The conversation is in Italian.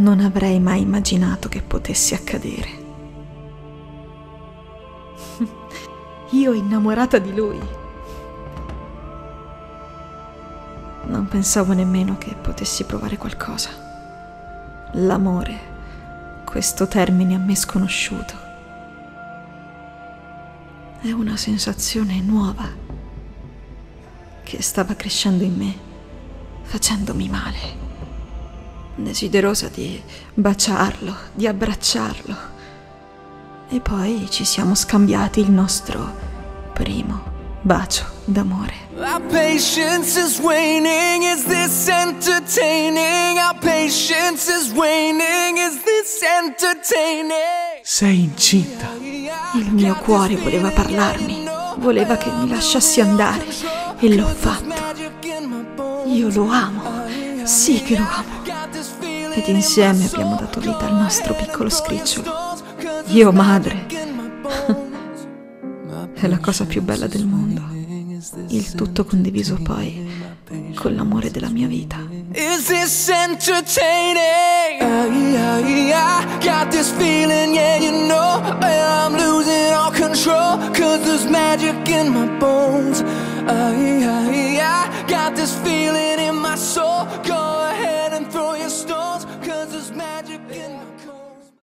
non avrei mai immaginato che potesse accadere. Io innamorata di lui. Non pensavo nemmeno che potessi provare qualcosa. L'amore, questo termine a me sconosciuto. È una sensazione nuova che stava crescendo in me, facendomi male. Desiderosa di baciarlo, di abbracciarlo. E poi ci siamo scambiati il nostro primo bacio d'amore. Our patience is waning, is this entertaining? Our patience is waning, is this entertaining? Sei incinta. Il mio cuore voleva parlarmi, voleva che mi lasciassi andare e l'ho fatto. Io lo amo, sì che lo amo. Ed insieme abbiamo dato vita al nostro piccolo scricciolo. Io madre. È la cosa più bella del mondo. Il tutto condiviso poi con l'amore della mia vita. Is this entertaining? I got this feeling, yeah, you know, I'm losing all control, 'cause there's magic in my bones. I got this feeling in my soul. Go ahead